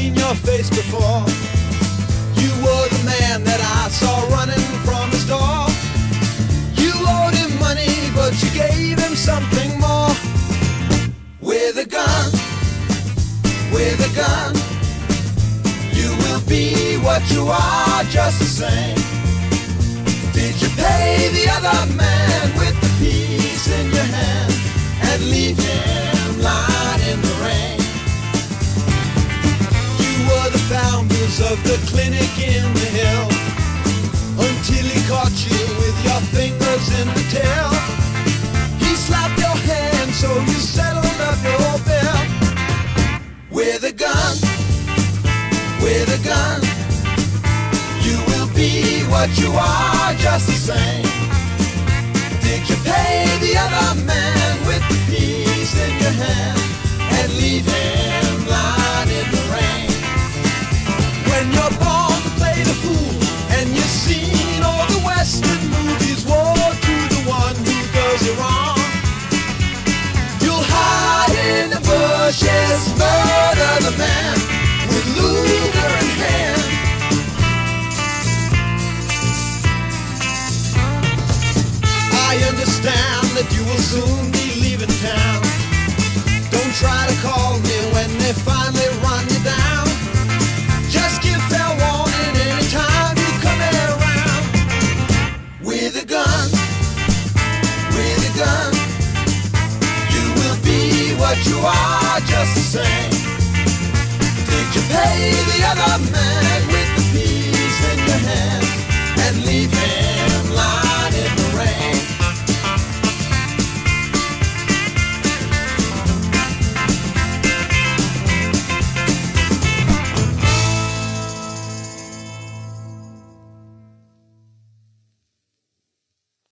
seen your face before. You were the man that I saw running from his door. You owed him money, but you gave him something more. With a gun, with a gun, you will be what you are just the same. Did you pay the other man with the piece in your hand and leave him lying in the rain? You were the founders of the clinic in the hill, until he caught you with your fingers in the tail. He slapped your hand so you settled up your bill. With a gun, with a gun, you will be what you are just the same. Did you pay the other man with the piece in your hand and leave him lying in the rain? When you're born to play the fool and you've seen all the Western movies, woe to the one who does you wrong. You'll hide in the bushes, murder the man with Luger in hand. I understand that you will soon